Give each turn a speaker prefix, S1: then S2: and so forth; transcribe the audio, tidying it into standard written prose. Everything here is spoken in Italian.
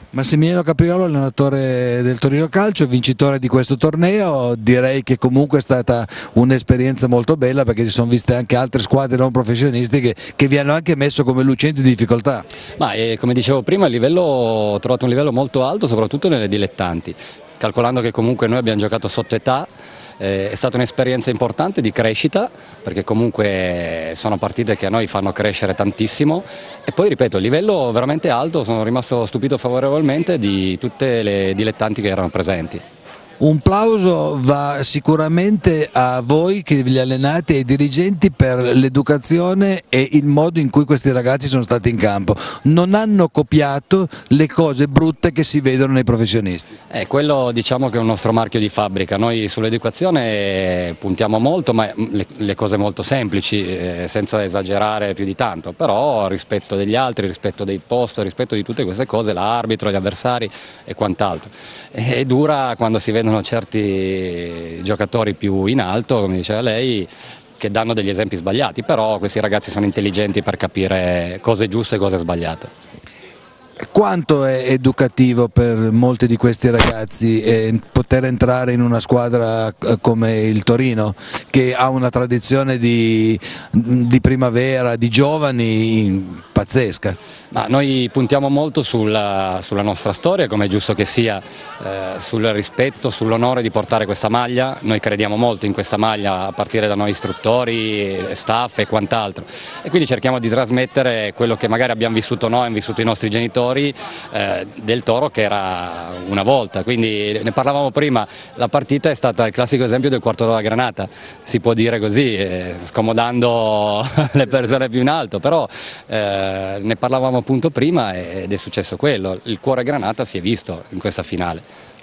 S1: Massimiliano Capriolo, allenatore del Torino Calcio, vincitore di questo torneo, direi che comunque è stata un'esperienza molto bella perché ci sono viste anche altre squadre non professionistiche che vi hanno anche messo come lucenti di difficoltà.
S2: Come dicevo prima, ho trovato un livello molto alto, soprattutto nelle dilettanti, calcolando che comunque noi abbiamo giocato sotto età. È stata un'esperienza importante di crescita perché comunque sono partite che a noi fanno crescere tantissimo e poi ripeto il livello veramente alto, sono rimasto stupito favorevolmente di tutte le dilettanti che erano presenti.
S1: Un plauso va sicuramente a voi che vi allenate e ai dirigenti per l'educazione e il modo in cui questi ragazzi sono stati in campo. Non hanno copiato le cose brutte che si vedono nei professionisti.
S2: Quello diciamo che è un nostro marchio di fabbrica, noi sull'educazione puntiamo molto, ma le cose molto semplici, senza esagerare più di tanto, però rispetto degli altri, rispetto dei posti, rispetto di tutte queste cose, l'arbitro, gli avversari e quant'altro. È dura quando si vedono certi giocatori più in alto, come diceva lei, che danno degli esempi sbagliati, però questi ragazzi sono intelligenti per capire cose giuste e cose sbagliate.
S1: Quanto è educativo per molti di questi ragazzi poter entrare in una squadra come il Torino, che ha una tradizione di primavera, di giovani pazzesca?
S2: Ma noi puntiamo molto sulla nostra storia, come è giusto che sia, sul rispetto, sull'onore di portare questa maglia. Noi crediamo molto in questa maglia a partire da noi istruttori, staff e quant'altro, e quindi cerchiamo di trasmettere quello che magari abbiamo vissuto noi, hanno vissuto i nostri genitori, del Toro che era una volta. Quindi ne parlavamo prima, la partita è stata il classico esempio del quarto d'ora granata, si può dire così, scomodando le persone più in alto, però ne parlavamo appunto prima ed è successo quello, il cuore granata si è visto in questa finale.